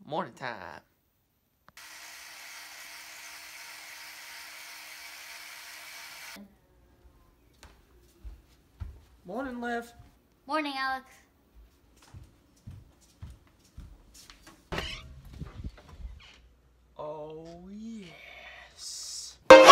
Morning time. Morning, Liv. Morning, Alex. Oh, yes.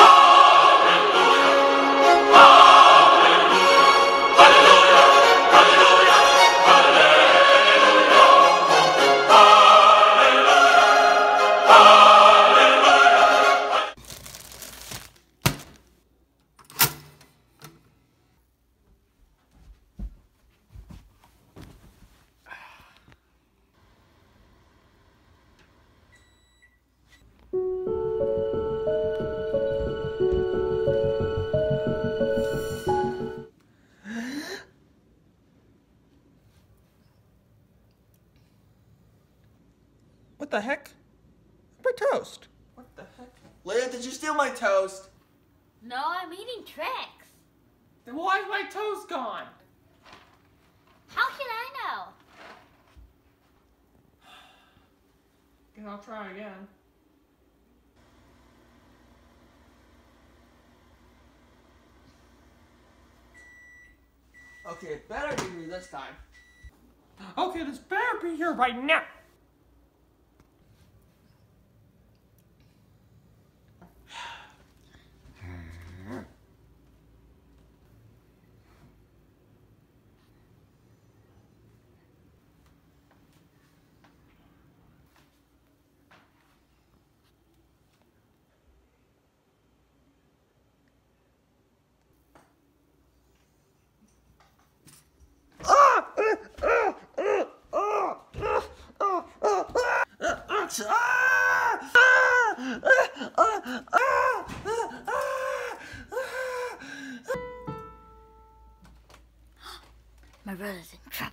What the heck? My toast. What the heck? Leia, did you steal my toast? No, I'm eating Trix. Then why is my toast gone? How should I know? Guess I'll try again. Okay, it better be here this time. Okay, this better be here right now. My brother's in trouble.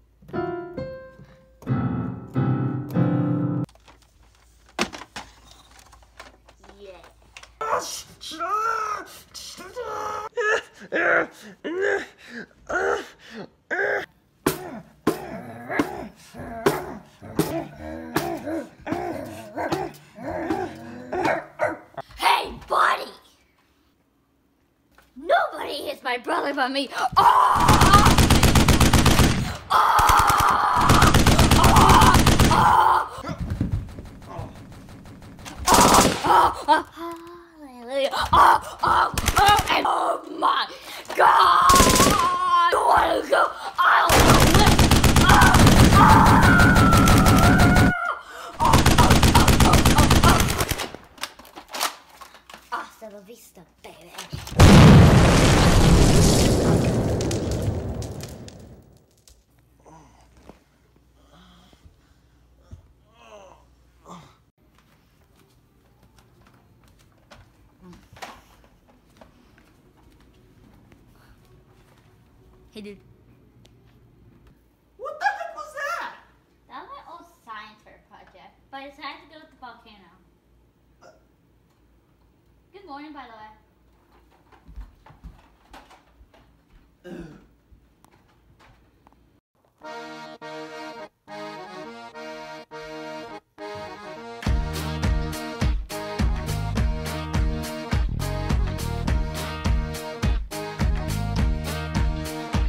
Hey, buddy! Nobody hits my brother but me. Hallelujah. Oh my God! I want to go. I want to live. Hasta la vista, baby. Hey, dude. What the heck was that? That was my old science fair project, but I decided to go with the volcano. Good morning, by the way.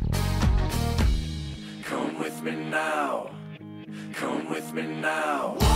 Come with me now. Come with me now.